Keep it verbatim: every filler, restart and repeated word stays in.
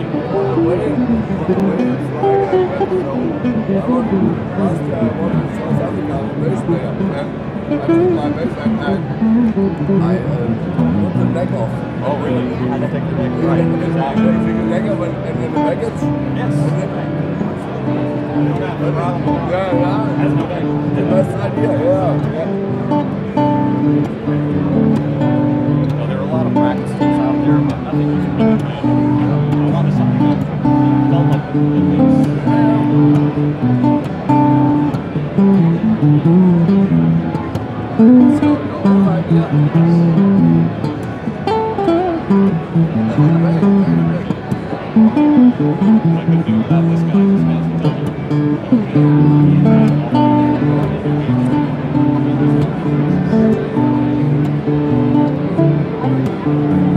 I uh, put the leg off. Oh, really? You had to take the leg, right? Exactly. Exactly. Take the leg off and, and then the baggage. Yes. And then, yeah, yeah. Has no leg. The best idea, yeah. yeah. So there are a lot of practices out there, but nothing was really good. I wanted something that felt like the release. So, no idea. I could do without this guy. This guy's intelligent.